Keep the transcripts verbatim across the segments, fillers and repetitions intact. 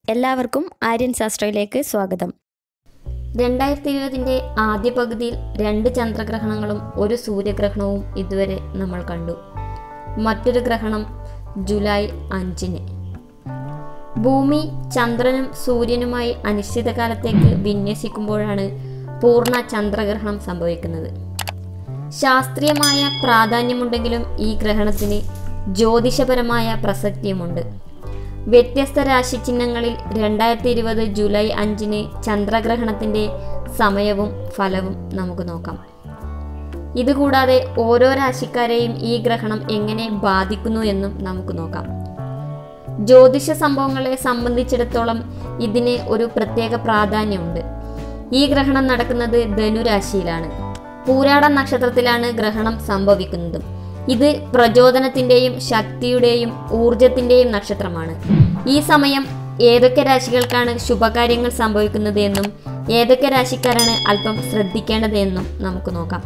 എല്ലാവർക്കും ആര്യൻ ശാസ്ത്രയിലേക്ക് സ്വാഗതം. രണ്ടായിരത്തി ഇരുപതിൻ്റെ ആദ്യ പകുതിയിൽ രണ്ട് ചന്ദ്രഗ്രഹണങ്ങളും ഒരു സൂര്യഗ്രഹണവും ഇതുവരെ നമ്മൾ കണ്ടു. മറ്റൊരു ഗ്രഹണം ജൂലൈ അഞ്ചിന്. ഭൂമി ചന്ദ്രനും സൂര്യനുമായി അനിശ്ചിതകാലത്തേക്ക് വിന്യസിക്കുമ്പോഴാണ് പൂർണ്ണ ചന്ദ്രഗ്രഹണം സംഭവിക്കുന്നത്. ശാസ്ത്രീയമായ പ്രാധാന്യമുണ്ടെങ്കിലും ഈ ഗ്രഹണത്തിന് ജ്യോതിഷപരമായ പ്രസക്തിയുമുണ്ട്. വ്യത്യസ്ത രാശിചിഹ്നങ്ങളിൽ രണ്ടായിരത്തി ഇരുപത് ജൂലൈ അഞ്ചിന് ചന്ദ്രഗ്രഹണത്തിൻ്റെ സമയവും ഫലവും നമുക്ക് നോക്കാം. ഇതുകൂടാതെ ഓരോ രാശിക്കാരെയും ഈ ഗ്രഹണം എങ്ങനെ ബാധിക്കുന്നു എന്നും നമുക്ക് നോക്കാം. ജ്യോതിഷ സംഭവങ്ങളെ സംബന്ധിച്ചിടത്തോളം ഇതിന് ഒരു പ്രത്യേക പ്രാധാന്യമുണ്ട്. ഈ ഗ്രഹണം നടക്കുന്നത് ധനുരാശിയിലാണ്. പൂരാട നക്ഷത്രത്തിലാണ് ഗ്രഹണം സംഭവിക്കുന്നത്. ഇത് പ്രചോദനത്തിൻ്റെയും ശക്തിയുടെയും ഊർജത്തിൻ്റെയും നക്ഷത്രമാണ്. ഈ സമയം ഏതൊക്കെ രാശികൾക്കാണ് ശുഭകാര്യങ്ങൾ സംഭവിക്കുന്നത് എന്നും ഏതൊക്കെ രാശിക്കാരാണ് അല്പം ശ്രദ്ധിക്കേണ്ടത് എന്നും നമുക്ക് നോക്കാം.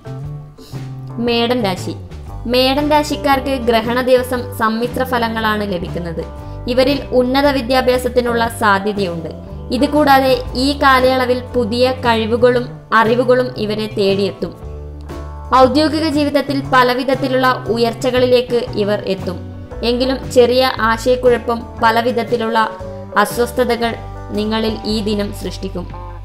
മേടൻ രാശി. മേടൻ രാശിക്കാർക്ക് ഗ്രഹണ ദിവസം സമ്മിശ്ര ഫലങ്ങളാണ് ലഭിക്കുന്നത്. ഇവരിൽ ഉന്നത വിദ്യാഭ്യാസത്തിനുള്ള സാധ്യതയുണ്ട്. ഇതുകൂടാതെ ഈ കാലയളവിൽ പുതിയ കഴിവുകളും അറിവുകളും ഇവരെ തേടിയെത്തും. ഔദ്യോഗിക ജീവിതത്തിൽ പലവിധത്തിലുള്ള ഉയർച്ചകളിലേക്ക് ഇവർ എത്തും. എങ്കിലും ചെറിയ ആശയക്കുഴപ്പം, പലവിധത്തിലുള്ള അസ്വസ്ഥതകൾ നിങ്ങളിൽ ഈ ദിനം സൃഷ്ടിക്കും.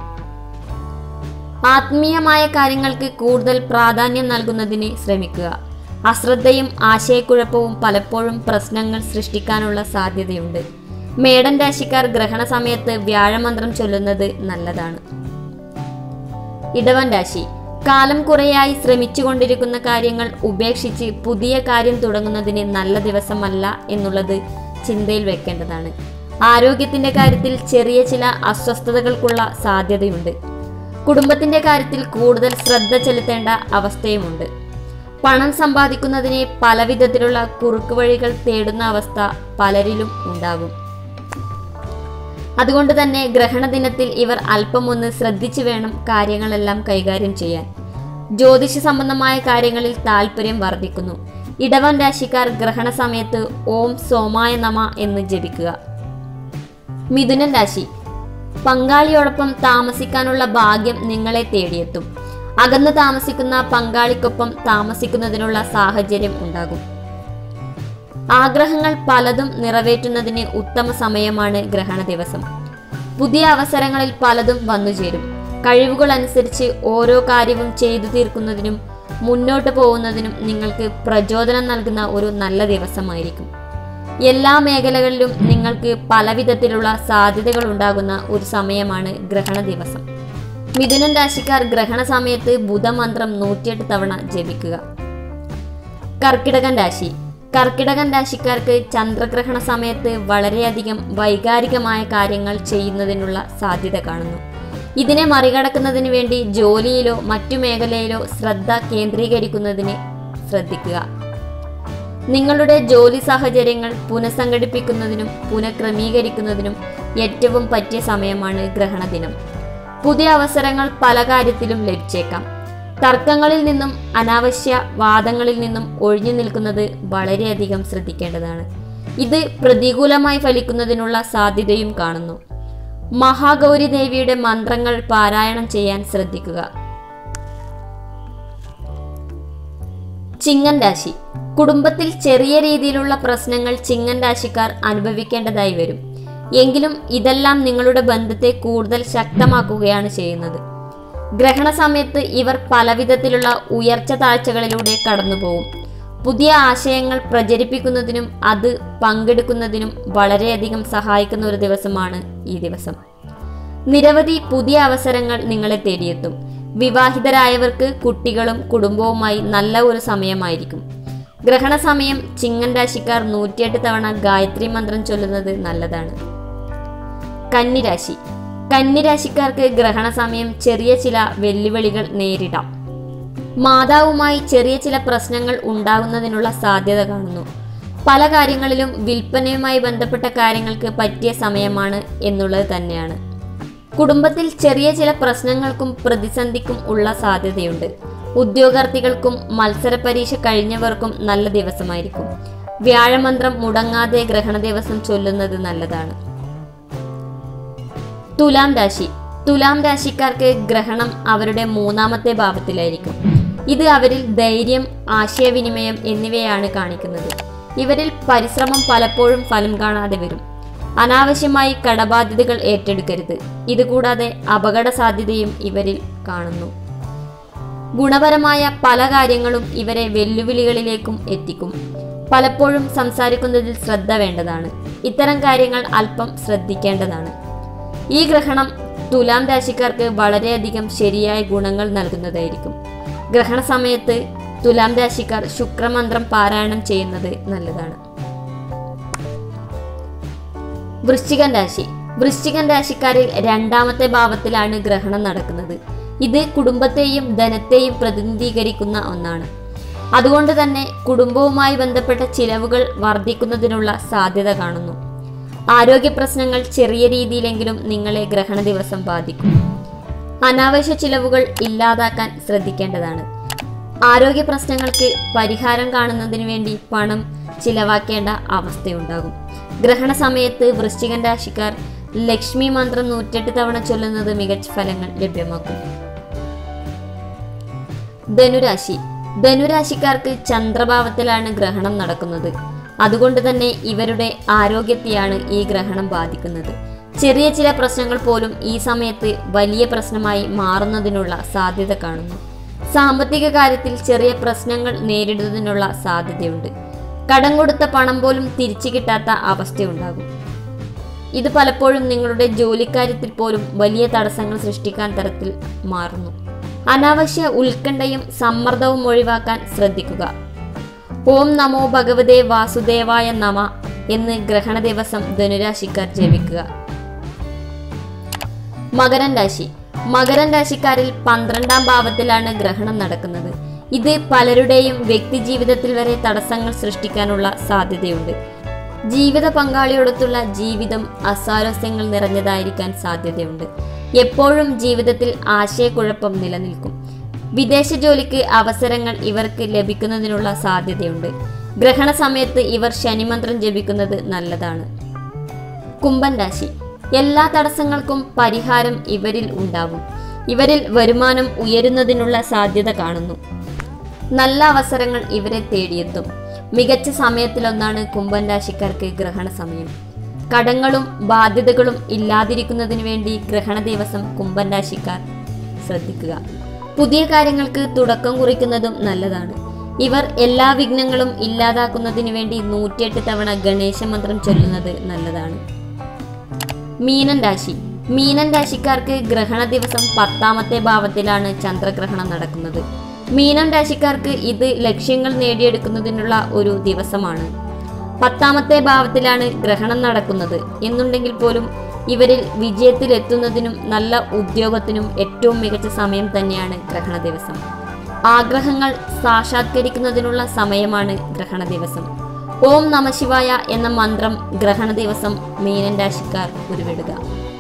ആത്മീയമായ കാര്യങ്ങൾക്ക് കൂടുതൽ പ്രാധാന്യം നൽകുന്നതിന് ശ്രമിക്കുക. അശ്രദ്ധയും ആശയക്കുഴപ്പവും പലപ്പോഴും പ്രശ്നങ്ങൾ സൃഷ്ടിക്കാനുള്ള സാധ്യതയുണ്ട്. മേടൻ രാശിക്കാർ ഗ്രഹണ സമയത്ത് വ്യാഴമന്ത്രം ചൊല്ലുന്നത് നല്ലതാണ്. ഇടവൻ രാശി. കാലം കുറേയായി ശ്രമിച്ചുകൊണ്ടിരിക്കുന്ന കാര്യങ്ങൾ ഉപേക്ഷിച്ച് പുതിയ കാര്യം തുടങ്ങുന്നതിന് നല്ല ദിവസമല്ല എന്നുള്ളത് ചിന്തയിൽ വെക്കേണ്ടതാണ്. ആരോഗ്യത്തിന്റെ കാര്യത്തിൽ ചെറിയ ചില അസ്വസ്ഥതകൾക്കുള്ള സാധ്യതയുണ്ട്. കുടുംബത്തിന്റെ കാര്യത്തിൽ കൂടുതൽ ശ്രദ്ധ ചെലുത്തേണ്ട അവസ്ഥയുമുണ്ട്. പണം സമ്പാദിക്കുന്നതിന് പലവിധത്തിലുള്ള കുറുക്കുവഴികൾ തേടുന്ന അവസ്ഥ പലരിലും ഉണ്ടാകും. അതുകൊണ്ട് തന്നെ ഗ്രഹണ ദിനത്തിൽ ഇവർ അല്പം ഒന്ന് ശ്രദ്ധിച്ചു വേണം കാര്യങ്ങളെല്ലാം കൈകാര്യം ചെയ്യാൻ. ജ്യോതിഷ സംബന്ധമായ കാര്യങ്ങളിൽ താല്പര്യം വർദ്ധിക്കുന്നു. ഇടവൻ രാശിക്കാർ ഗ്രഹണ സമയത്ത് ഓം സോമായ നമ എന്ന് ജപിക്കുക. മിഥുനൻ രാശി. പങ്കാളിയോടൊപ്പം താമസിക്കാനുള്ള ഭാഗ്യം നിങ്ങളെ തേടിയെത്തും. അകന്നു താമസിക്കുന്ന പങ്കാളിക്കൊപ്പം താമസിക്കുന്നതിനുള്ള സാഹചര്യം ഉണ്ടാകും. ആഗ്രഹങ്ങൾ പലതും നിറവേറ്റുന്നതിന് ഉത്തമ സമയമാണ് ഗ്രഹണ ദിവസം. പുതിയ അവസരങ്ങളിൽ പലതും വന്നുചേരും. കഴിവുകൾ അനുസരിച്ച് ഓരോ കാര്യവും ചെയ്തു തീർക്കുന്നതിനും മുന്നോട്ട് പോകുന്നതിനും നിങ്ങൾക്ക് പ്രചോദനം നൽകുന്ന ഒരു നല്ല ദിവസമായിരിക്കും. എല്ലാ മേഖലകളിലും നിങ്ങൾക്ക് പലവിധത്തിലുള്ള സാധ്യതകൾ ഉണ്ടാകുന്ന ഒരു സമയമാണ് ഗ്രഹണ ദിവസം. മിഥുനൻ രാശിക്കാർ ഗ്രഹണ സമയത്ത് ബുധമന്ത്രം നൂറ്റിയെട്ട് തവണ ജപിക്കുക. കർക്കിടകൻ രാശി. കർക്കിടകൻ രാശിക്കാർക്ക് ചന്ദ്രഗ്രഹണ സമയത്ത് വളരെയധികം വൈകാരികമായ കാര്യങ്ങൾ ചെയ്യുന്നതിനുള്ള സാധ്യത കാണുന്നു. ഇതിനെ മറികടക്കുന്നതിന് വേണ്ടി ജോലിയിലോ മറ്റു മേഖലയിലോ ശ്രദ്ധ കേന്ദ്രീകരിക്കുന്നതിന് ശ്രദ്ധിക്കുക. നിങ്ങളുടെ ജോലി സാഹചര്യങ്ങൾ പുനഃസംഘടിപ്പിക്കുന്നതിനും പുനഃക്രമീകരിക്കുന്നതിനും ഏറ്റവും പറ്റിയ സമയമാണ് ഗ്രഹണ ദിനം. പുതിയ അവസരങ്ങൾ പല കാര്യത്തിലും ലഭിച്ചേക്കാം. തർക്കങ്ങളിൽ നിന്നും അനാവശ്യ വാദങ്ങളിൽ നിന്നും ഒഴിഞ്ഞു നിൽക്കുന്നത് വളരെയധികം ശ്രദ്ധിക്കേണ്ടതാണ്. ഇത് പ്രതികൂലമായി ഫലിക്കുന്നതിനുള്ള സാധ്യതയും കാണുന്നു. മഹാഗൗരി ദേവിയുടെ മന്ത്രങ്ങൾ പാരായണം ചെയ്യാൻ ശ്രദ്ധിക്കുക. ചിങ്ങൻ രാശി. കുടുംബത്തിൽ ചെറിയ രീതിയിലുള്ള പ്രശ്നങ്ങൾ ചിങ്ങൻ രാശിക്കാർ അനുഭവിക്കേണ്ടതായി വരും. എങ്കിലും ഇതെല്ലാം നിങ്ങളുടെ ബന്ധത്തെ കൂടുതൽ ശക്തമാക്കുകയാണ് ചെയ്യുന്നത്. ഗ്രഹണ സമയത്ത് ഇവർ പലവിധത്തിലുള്ള ഉയർച്ച താഴ്ചകളിലൂടെ കടന്നുപോകും. പുതിയ ആശയങ്ങൾ പ്രചരിപ്പിക്കുന്നതിനും അത് പങ്കെടുക്കുന്നതിനും വളരെയധികം സഹായിക്കുന്ന ഒരു ദിവസമാണ് ഈ ദിവസം. നിരവധി പുതിയ അവസരങ്ങൾ നിങ്ങളെ തേടിയെത്തും. വിവാഹിതരായവർക്ക് കുട്ടികളും കുടുംബവുമായി നല്ല ഒരു സമയമായിരിക്കും. ഗ്രഹണ സമയം ചിങ്ങൻ രാശിക്കാർ നൂറ്റിയെട്ട് തവണ ഗായത്രി മന്ത്രം ചൊല്ലുന്നത് നല്ലതാണ്. കന്നിരാശി. കന്നിരാശിക്കാർക്ക് ഗ്രഹണ സമയം ചെറിയ ചില വെല്ലുവിളികൾ നേരിടാം. മാതാവുമായി ചെറിയ ചില പ്രശ്നങ്ങൾ ഉണ്ടാകുന്നതിനുള്ള സാധ്യത കാണുന്നു. പല കാര്യങ്ങളിലും വിൽപ്പനയുമായി ബന്ധപ്പെട്ട കാര്യങ്ങൾക്ക് പറ്റിയ സമയമാണ് എന്നുള്ളത് തന്നെയാണ്. കുടുംബത്തിൽ ചെറിയ ചില പ്രശ്നങ്ങൾക്കും പ്രതിസന്ധിക്കും ഉള്ള സാധ്യതയുണ്ട്. ഉദ്യോഗാർത്ഥികൾക്കും മത്സര പരീക്ഷ കഴിഞ്ഞവർക്കും നല്ല ദിവസമായിരിക്കും. വ്യാഴമന്ത്രം മുടങ്ങാതെ ഗ്രഹണ ദിവസം ചൊല്ലുന്നത് നല്ലതാണ്. തുലാം രാശി. തുലാം രാശിക്കാർക്ക് ഗ്രഹണം അവരുടെ മൂന്നാമത്തെ ഭാവത്തിലായിരിക്കും. ഇത് അവരിൽ ധൈര്യം, ആശയവിനിമയം എന്നിവയാണ് കാണിക്കുന്നത്. ഇവരിൽ പരിശ്രമം പലപ്പോഴും ഫലം കാണാതെ വരും. അനാവശ്യമായി കടബാധ്യതകൾ ഏറ്റെടുക്കരുത്. ഇതുകൂടാതെ അപകട സാധ്യതയും ഇവരിൽ കാണുന്നു. ഗുണപരമായ പല കാര്യങ്ങളും ഇവരെ വെല്ലുവിളികളിലേക്കും എത്തിക്കും. പലപ്പോഴും സംസാരിക്കുന്നതിൽ ശ്രദ്ധ വേണ്ടതാണ്. ഇത്തരം കാര്യങ്ങൾ അല്പം ശ്രദ്ധിക്കേണ്ടതാണ്. ഈ ഗ്രഹണം തുലാം രാശിക്കാർക്ക് വളരെയധികം ശരിയായ ഗുണങ്ങൾ നൽകുന്നതായിരിക്കും. ഗ്രഹണ സമയത്ത് തുലാം രാശിക്കാർ ശുക്രമന്ത്രം പാരായണം ചെയ്യുന്നത് നല്ലതാണ്. വൃശ്ചികൻ രാശി. വൃശ്ചികൻ രാശിക്കാരിൽ രണ്ടാമത്തെ ഭാവത്തിലാണ് ഗ്രഹണം നടക്കുന്നത്. ഇത് കുടുംബത്തെയും ധനത്തെയും പ്രതിനിധീകരിക്കുന്ന ഒന്നാണ്. അതുകൊണ്ട് തന്നെ കുടുംബവുമായി ബന്ധപ്പെട്ട ചിലവുകൾ വർദ്ധിക്കുന്നതിനുള്ള സാധ്യത കാണുന്നു. ആരോഗ്യ പ്രശ്നങ്ങൾ ചെറിയ രീതിയിലെങ്കിലും നിങ്ങളെ ഗ്രഹണ ദിവസം ബാധിക്കും. അനാവശ്യ ചിലവുകൾ ഇല്ലാതാക്കാൻ ശ്രദ്ധിക്കേണ്ടതാണ്. ആരോഗ്യ പ്രശ്നങ്ങൾക്ക് പരിഹാരം കാണുന്നതിന് വേണ്ടി പണം ചിലവാക്കേണ്ട അവസ്ഥയുണ്ടാകും. ഗ്രഹണ സമയത്ത് വൃശ്ചികൻ രാശിക്കാർ ലക്ഷ്മി മന്ത്രം നൂറ്റെട്ട് തവണ ചൊല്ലുന്നത് മികച്ച ഫലങ്ങൾ ലഭ്യമാക്കും. ധനുരാശി. ധനുരാശിക്കാർക്ക് ചന്ദ്രഭാവത്തിലാണ് ഗ്രഹണം നടക്കുന്നത്. അതുകൊണ്ട് തന്നെ ഇവരുടെ ആരോഗ്യത്തെയാണ് ഈ ഗ്രഹണം ബാധിക്കുന്നത്. ചെറിയ ചില പ്രശ്നങ്ങൾ പോലും ഈ സമയത്ത് വലിയ പ്രശ്നമായി മാറുന്നതിനുള്ള സാധ്യത കാണുന്നു. സാമ്പത്തിക കാര്യത്തിൽ ചെറിയ പ്രശ്നങ്ങൾ നേരിടുന്നതിനുള്ള സാധ്യതയുണ്ട്. കടം കൊടുത്ത പണം പോലും തിരിച്ചു കിട്ടാത്ത അവസ്ഥയുണ്ടാകും. ഇത് പലപ്പോഴും നിങ്ങളുടെ ജോലിക്കാര്യത്തിൽ പോലും വലിയ തടസ്സങ്ങൾ സൃഷ്ടിക്കാൻ തരത്തിൽ മാറുന്നു. അനാവശ്യ ഉത്കണ്ഠയും സമ്മർദ്ദവും ഒഴിവാക്കാൻ ശ്രദ്ധിക്കുക. ഓം നമോ ഭഗവതേ വാസുദേവായ നമ എന്ന് ഗ്രഹണ ദിവസം ധനുരാശിക്കാർ ജപിക്കുക. മകരൻ രാശി. മകരൻ രാശിക്കാരിൽ പന്ത്രണ്ടാം ഭാവത്തിലാണ് ഗ്രഹണം നടക്കുന്നത്. ഇത് പലരുടെയും വ്യക്തി ജീവിതത്തിൽ വരെ തടസ്സങ്ങൾ സൃഷ്ടിക്കാനുള്ള സാധ്യതയുണ്ട്. ജീവിത പങ്കാളിയോടൊത്തുള്ള ജീവിതം അസ്വാരസ്യങ്ങൾ നിറഞ്ഞതായിരിക്കാൻ സാധ്യതയുണ്ട്. എപ്പോഴും ജീവിതത്തിൽ ആശയക്കുഴപ്പം നിലനിൽക്കും. വിദേശ ജോലിക്ക് അവസരങ്ങൾ ഇവർക്ക് ലഭിക്കുന്നതിനുള്ള സാധ്യതയുണ്ട്. ഗ്രഹണ സമയത്ത് ഇവർ ശനിമന്ത്രം ജപിക്കുന്നത് നല്ലതാണ്. കുംഭൻ രാശി. എല്ലാ തടസ്സങ്ങൾക്കും പരിഹാരം ഇവരിൽ ഉണ്ടാവും. ഇവരിൽ വരുമാനം ഉയരുന്നതിനുള്ള സാധ്യത കാണുന്നു. നല്ല അവസരങ്ങൾ ഇവരെ തേടിയെത്തും. മികച്ച സമയത്തിലൊന്നാണ് കുംഭൻ രാശിക്കാർക്ക് ഗ്രഹണ സമയം. കടങ്ങളും ബാധ്യതകളും ഇല്ലാതിരിക്കുന്നതിന് വേണ്ടി ഗ്രഹണ ദിവസം കുംഭൻ രാശിക്കാർ ശ്രദ്ധിക്കുക. പുതിയ കാര്യങ്ങൾക്ക് തുടക്കം കുറിക്കുന്നതും നല്ലതാണ്. ഇവർ എല്ലാ വിഘ്നങ്ങളും ഇല്ലാതാക്കുന്നതിന് വേണ്ടി നൂറ്റിയെട്ട് തവണ ഗണേശ മന്ത്രം ചൊല്ലുന്നത് നല്ലതാണ്. മീനൻ രാശി. മീനൻ രാശിക്കാർക്ക് ഗ്രഹണ ദിവസം പത്താമത്തെ ഭാവത്തിലാണ് ചന്ദ്രഗ്രഹണം നടക്കുന്നത്. മീനം രാശിക്കാർക്ക് ഇത് ലക്ഷ്യങ്ങൾ നേടിയെടുക്കുന്നതിനുള്ള ഒരു ദിവസമാണ്. പത്താമത്തെ ഭാവത്തിലാണ് ഗ്രഹണം നടക്കുന്നത് എന്നുണ്ടെങ്കിൽ പോലും ഇവരിൽ വിജയത്തിലെത്തുന്നതിനും നല്ല ഉദ്യോഗത്തിനും ഏറ്റവും മികച്ച സമയം തന്നെയാണ് ഗ്രഹണ ദിവസം. ആഗ്രഹങ്ങൾ സാക്ഷാത്കരിക്കുന്നതിനുള്ള സമയമാണ് ഗ്രഹണ ദിവസം. ഓം നമഃശിവായ എന്ന മന്ത്രം ഗ്രഹണ ദിവസം മീനൻ രാശിക്കാർ ഉരുവിടുക.